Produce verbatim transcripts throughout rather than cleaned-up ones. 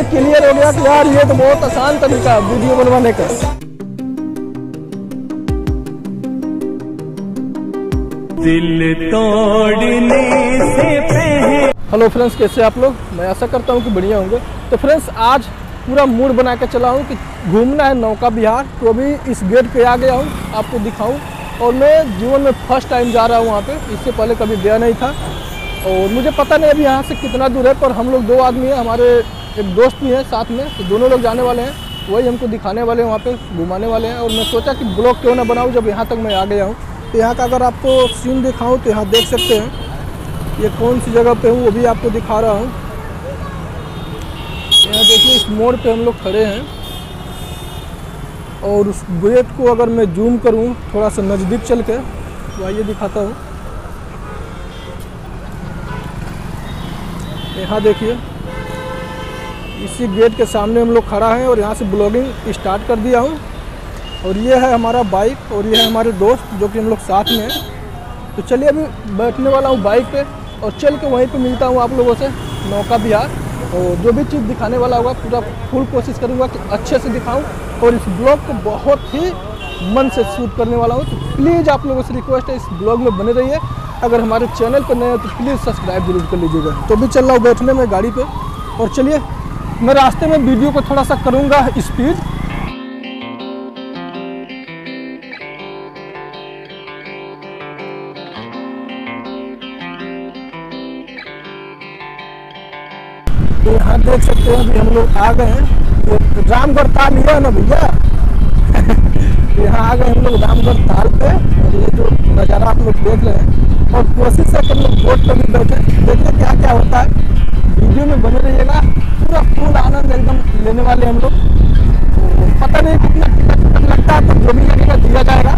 मुझे क्लियर हो गया कि यार ये तो बहुत आसान तरीका है वीडियो बनवाने का। दिल तोड़ने से पहले। हेलो फ्रेंड्स, कैसे आप लोग? मैं आशा करता हूँ कि बढ़िया होंगे। तो फ्रेंड्स, आज पूरा मूड बना के चला हूँ कि घूमना है नौका विहार। तो अभी इस गेट पे आ गया हूँ, आपको दिखाऊँ। और मैं जीवन में फर्स्ट टाइम जा रहा हूँ वहाँ पे, इससे पहले कभी गया नहीं था। और मुझे पता नहीं अभी यहाँ से कितना दूर है, पर हम लोग दो आदमी हैं, हमारे एक दोस्त भी हैं साथ में, तो दोनों लोग जाने वाले हैं। वही हमको दिखाने वाले हैं, वहाँ पे घुमाने वाले हैं। और मैं सोचा कि ब्लॉग क्यों ना बनाऊँ जब यहाँ तक मैं आ गया हूँ। तो यहाँ का अगर आपको सीन दिखाऊँ तो यहाँ देख सकते हैं ये कौन सी जगह पे हूँ, वो भी आपको दिखा रहा हूँ। यहाँ देखिए, इस मोड़ पे हम लोग खड़े हैं। और उस गेट को अगर मैं जूम करूँ थोड़ा सा नज़दीक चल के, तो आइए दिखाता हूँ। यहाँ देखिए, इसी गेट के सामने हम लोग खड़ा हैं और यहाँ से ब्लॉगिंग स्टार्ट कर दिया हूँ। और ये है हमारा बाइक और ये है हमारे दोस्त जो कि हम लोग साथ में हैं। तो चलिए अभी बैठने वाला हूँ बाइक पे और चल के वहीं पे मिलता हूँ आप लोगों से नौका विहार। और जो भी चीज़ दिखाने वाला होगा पूरा फुल कोशिश करूँगा कि अच्छे से दिखाऊँ। और इस ब्लॉग को बहुत ही मन से शूट करने वाला हूँ। तो प्लीज़ आप लोगों से रिक्वेस्ट है, इस ब्लॉग में बने रहिए। अगर हमारे चैनल पर नए हो तो प्लीज़ सब्सक्राइब जरूर कर लीजिएगा। तो भी चल रहा हूँ बैठने में गाड़ी पे। और चलिए, मैं रास्ते में वीडियो को थोड़ा सा करूँगा स्पीड। तो यहाँ देख सकते हैं अभी हम लोग आ गए हैं। तो रामगढ़ ताल लिया है ना भैया। तो यहाँ आ गए हम लोग रामगढ़ ताल पे। और ये जो नज़ारा आप लोग देख रहे हैं, और कोशिश है कि हम लोग बोट पर भी बैठे, देखिए क्या क्या होता है। वीडियो में बने रहिएगा, पूरा फुल आनंद एकदम लेने वाले हम लोग। तो पता नहीं कितना टिकट लगता है, तो जो भी लगेगा दिया जाएगा।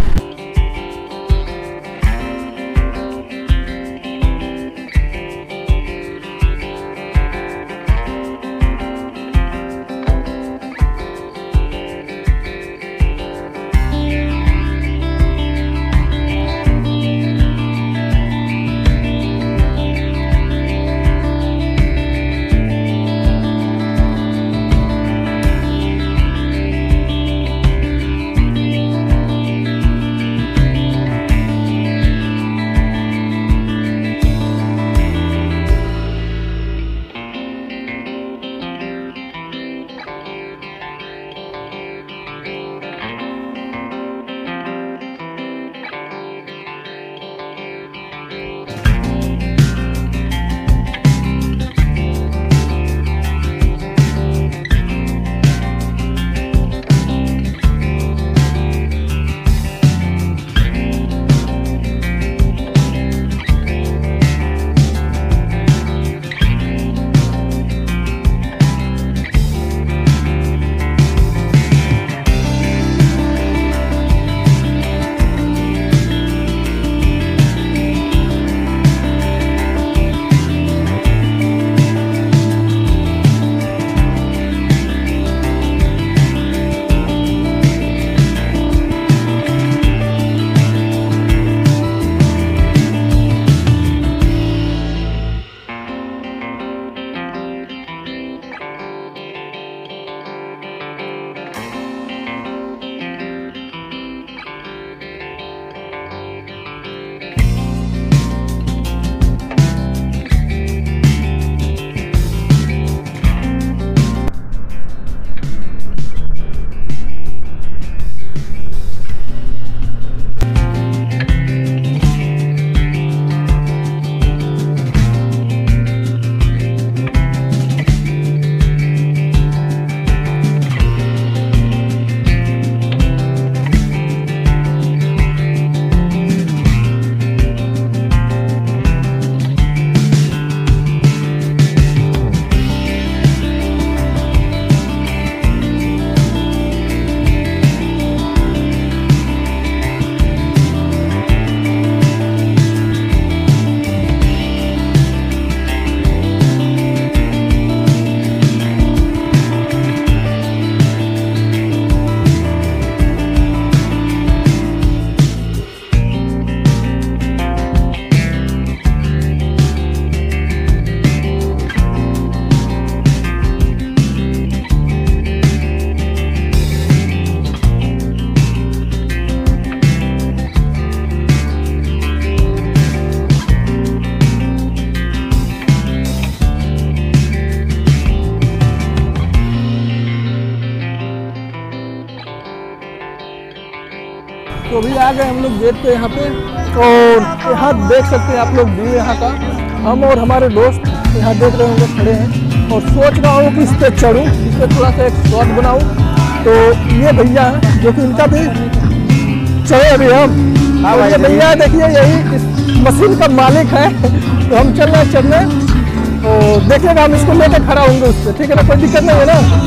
तो अभी आ गए हम लोग गेट पे यहाँ पे, और यहाँ देख सकते हैं आप लोग व्यू यहाँ का। हम और हमारे दोस्त यहाँ देख रहे होंगे खड़े हैं, और सोच रहा हूँ कि इस पर चढ़ूँ, इस पर थोड़ा सा एक शॉट बनाऊँ। तो ये भैया हैं जो कि इनका भी चले अभी हम। हाँ ये भैया देखिए यही इस मशीन का मालिक है। तो हम चल रहे हैं चलने, और देखिएगा हम इसको लेकर खड़ा होंगे उस पर, ठीक है ना, कोई दिक्कत नहीं है ना।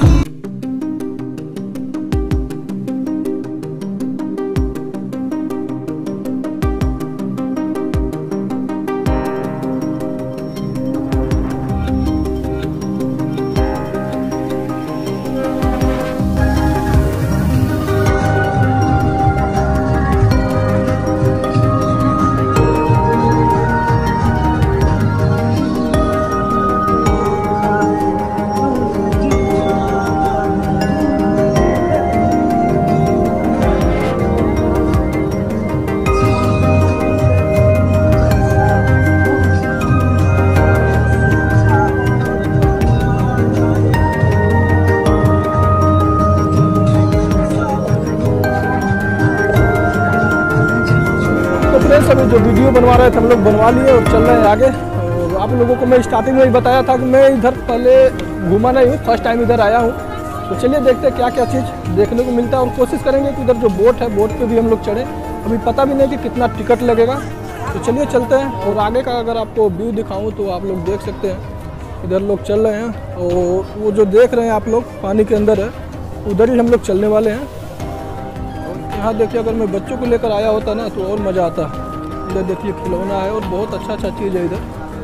अभी जो वीडियो बनवा रहे थे हम लोग बनवा लिए और चल रहे हैं आगे। और आप लोगों को मैं स्टार्टिंग में ही बताया था कि मैं इधर पहले घूमा नहीं हूँ, फर्स्ट टाइम इधर आया हूँ। तो चलिए देखते हैं क्या क्या चीज़ देखने को मिलता है, और कोशिश करेंगे कि इधर जो बोट है बोट पे भी हम लोग चढ़ें। अभी पता भी नहीं कि कितना टिकट लगेगा, तो चलिए चलते हैं। और आगे का अगर आपको व्यू दिखाऊँ तो आप लोग देख सकते हैं, इधर लोग चल रहे हैं, और वो जो देख रहे हैं आप लोग पानी के अंदर है, उधर ही हम लोग चलने वाले हैं। और यहाँ देखिए अगर मैं बच्चों को लेकर आया होता ना तो और मज़ा आता। इधर देखिए खिलौना है और बहुत अच्छा अच्छा चीज़ है इधर।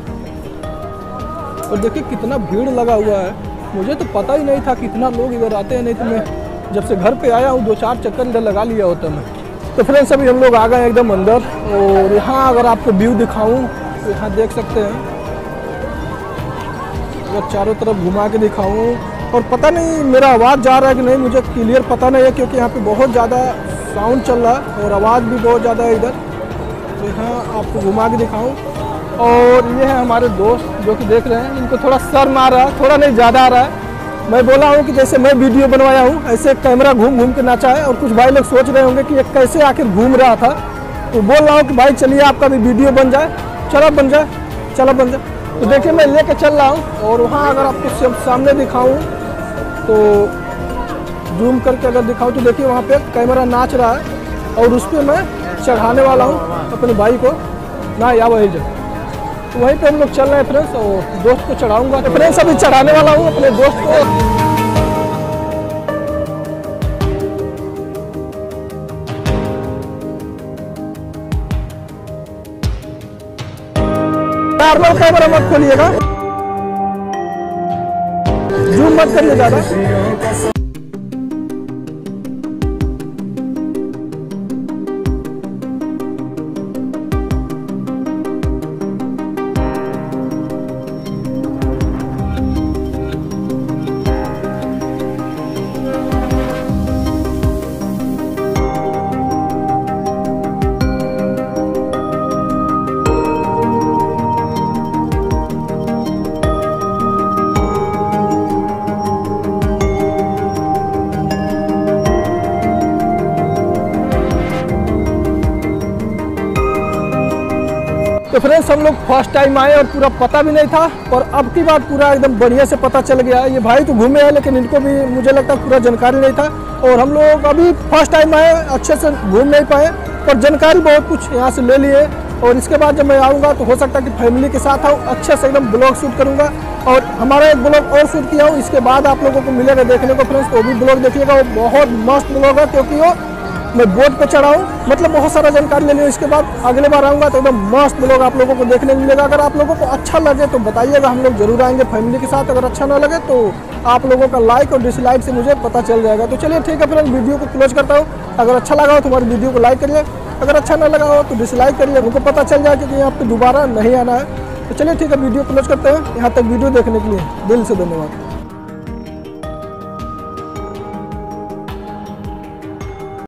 और देखिए कितना भीड़ लगा हुआ है, मुझे तो पता ही नहीं था कितना लोग इधर आते हैं, नहीं तो मैं जब से घर पे आया हूँ दो चार चक्कर इधर लगा लिया होता मैं। तो फ्रेंड्स अभी हम लोग आ गए एकदम अंदर, और यहाँ अगर आपको व्यू दिखाऊँ तो यहाँ देख सकते हैं, अगर चारों तरफ घुमा के दिखाऊँ। और पता नहीं मेरा आवाज़ जा रहा है कि नहीं, मुझे क्लियर पता नहीं है, क्योंकि यहाँ पे बहुत ज़्यादा साउंड चल रहा है और आवाज़ भी बहुत ज़्यादा है इधर। तो यहाँ आपको घुमा के दिखाऊँ। और ये है हमारे दोस्त जो कि देख रहे हैं, इनको थोड़ा शर्म आ रहा है, थोड़ा नहीं ज़्यादा आ रहा है। मैं बोला हूँ कि जैसे मैं वीडियो बनवाया हूँ ऐसे कैमरा घूम घूम के नाचा है। और कुछ भाई लोग सोच रहे होंगे कि ये कैसे आखिर घूम रहा था, तो बोल रहा हूँ कि भाई चलिए आपका भी वीडियो बन जाए, चलो बन जाए, चलो बन जाए। तो देखिए मैं लेके चल रहा हूँ, और वहाँ अगर आपको सामने दिखाऊँ तो जूम करके अगर दिखाऊँ तो देखिए वहाँ पे कैमरा नाच रहा है, और उस पर मैं चढ़ाने वाला हूँ अपने भाई को ना या वही जो। तो वहीं पे हम लोग चल रहे हैं फ्रेंड्स, और दोस्त को चढ़ाऊंगा। तो फ्रेंड्स अभी चढ़ाने वाला हूँ अपने दोस्त को। नॉर्मल कैमरा मत खोलिएगा, जूम मत करिए ज़्यादा। तो फ्रेंड्स हम लोग फर्स्ट टाइम आए और पूरा पता भी नहीं था, और अब की बात पूरा एकदम बढ़िया से पता चल गया है। ये भाई तो घूमे हैं लेकिन इनको भी मुझे लगता है पूरा जानकारी नहीं था, और हम लोग अभी फर्स्ट टाइम आए, अच्छे से घूम नहीं पाए, पर जानकारी बहुत कुछ यहाँ से ले लिए। और इसके बाद जब मैं आऊँगा तो हो सकता है कि फैमिली के साथ आऊँ, अच्छे से एकदम ब्लॉग शूट करूँगा। और हमारा एक ब्लॉग और शूट किया हूँ, इसके बाद आप लोगों को मिलेगा देखने को फ्रेंड्स, तो भी ब्लॉग देखिएगा, वो बहुत मस्त ब्लॉग है, क्योंकि वो मैं बोट पे चढ़ा हूँ, मतलब बहुत सारा जानकारी ले लिया। इसके बाद अगले बार आऊँगा तो एकदम मस्त ब्लॉग आप लोगों को देखने मिलेगा। अगर आप लोगों को अच्छा लगे तो बताइएगा, हम लोग जरूर आएंगे फैमिली के साथ। अगर अच्छा ना लगे तो आप लोगों का लाइक और डिसलाइक से मुझे पता चल जाएगा। तो चलिए ठीक है फ्रेंड्स, वीडियो को क्लोज करता हूँ। अगर अच्छा लगा हो तो हमारी वीडियो को लाइक करिए, अगर अच्छा ना लगा हो तो डिसलाइक करिए, उनको पता चल जाए कि यहाँ पे दोबारा नहीं आना है। तो चलिए ठीक है, वीडियो क्लोज करते हैं। यहाँ तक वीडियो देखने के लिए दिल से धन्यवाद।